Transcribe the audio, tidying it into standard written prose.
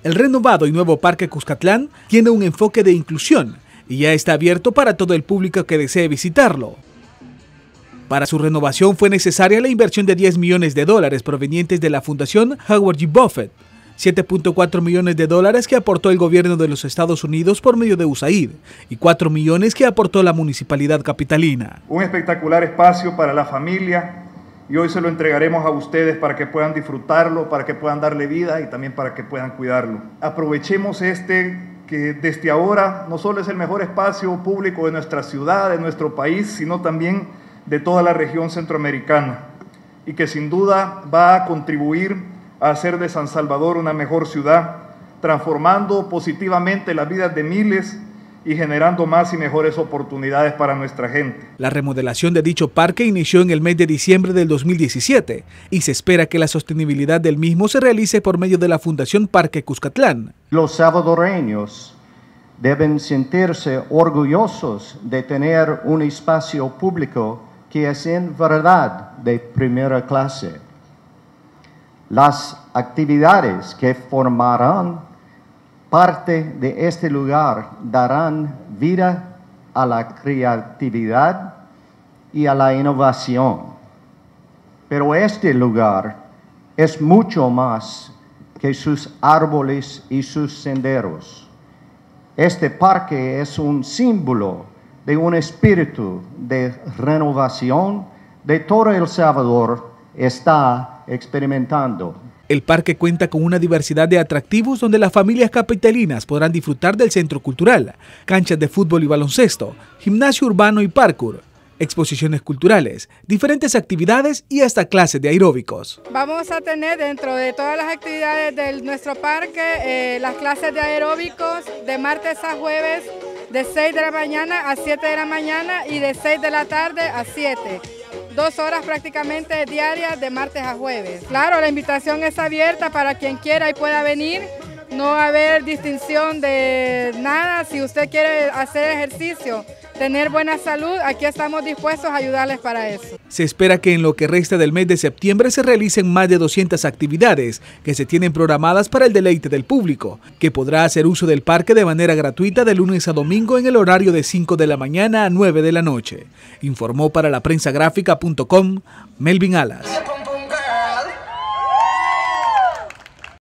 El renovado y nuevo Parque Cuscatlán tiene un enfoque de inclusión y ya está abierto para todo el público que desee visitarlo. Para su renovación fue necesaria la inversión de $10 millones provenientes de la Fundación Howard G. Buffett, $7.4 millones que aportó el gobierno de los Estados Unidos por medio de USAID y $4 millones que aportó la municipalidad capitalina. Un espectacular espacio para la familia y hoy se lo entregaremos a ustedes para que puedan disfrutarlo, para que puedan darle vida y también para que puedan cuidarlo. Aprovechemos que desde ahora no solo es el mejor espacio público de nuestra ciudad, de nuestro país, sino también de toda la región centroamericana y que sin duda va a contribuir a hacer de San Salvador una mejor ciudad, transformando positivamente las vidas de miles y generando más y mejores oportunidades para nuestra gente. La remodelación de dicho parque inició en el mes de diciembre del 2017 y se espera que la sostenibilidad del mismo se realice por medio de la Fundación Parque Cuscatlán. Los salvadoreños deben sentirse orgullosos de tener un espacio público que es en verdad de primera clase. Las actividades que formarán parte de este lugar darán vida a la creatividad y a la innovación. Pero este lugar es mucho más que sus árboles y sus senderos. Este parque es un símbolo de un espíritu de renovación de todo El Salvador está experimentando. El parque cuenta con una diversidad de atractivos donde las familias capitalinas podrán disfrutar del centro cultural, canchas de fútbol y baloncesto, gimnasio urbano y parkour, exposiciones culturales, diferentes actividades y hasta clases de aeróbicos. Vamos a tener dentro de todas las actividades de nuestro parque las clases de aeróbicos de martes a jueves de 6 de la mañana a 7 de la mañana y de 6 de la tarde a 7. 2 horas prácticamente diarias de martes a jueves. Claro, la invitación es abierta para quien quiera y pueda venir. No va a haber distinción de nada. Si usted quiere hacer ejercicio, tener buena salud, aquí estamos dispuestos a ayudarles para eso. Se espera que en lo que resta del mes de septiembre se realicen más de 200 actividades que se tienen programadas para el deleite del público, que podrá hacer uso del parque de manera gratuita de lunes a domingo en el horario de 5 de la mañana a 9 de la noche. Informó para laprensagráfica.com Melvin Alas.